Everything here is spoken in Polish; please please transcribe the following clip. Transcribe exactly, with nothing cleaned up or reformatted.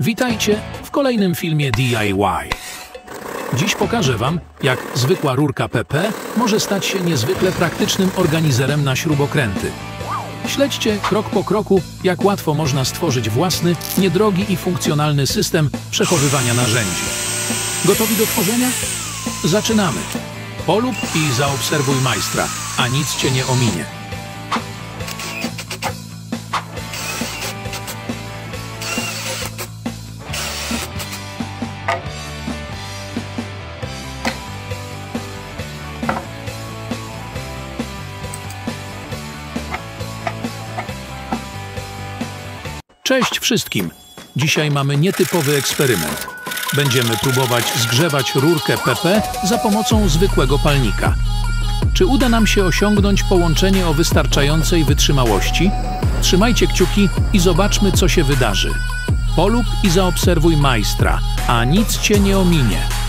Witajcie w kolejnym filmie D I Y. Dziś pokażę Wam, jak zwykła rurka P P może stać się niezwykle praktycznym organizerem na śrubokręty. Śledźcie krok po kroku, jak łatwo można stworzyć własny, niedrogi i funkcjonalny system przechowywania narzędzi. Gotowi do tworzenia? Zaczynamy! Polub i zaobserwuj majstra, a nic Cię nie ominie. Cześć wszystkim! Dzisiaj mamy nietypowy eksperyment. Będziemy próbować zgrzewać rurkę P P za pomocą zwykłego palnika. Czy uda nam się osiągnąć połączenie o wystarczającej wytrzymałości? Trzymajcie kciuki i zobaczmy, co się wydarzy. Polub i zaobserwuj majstra, a nic Cię nie ominie.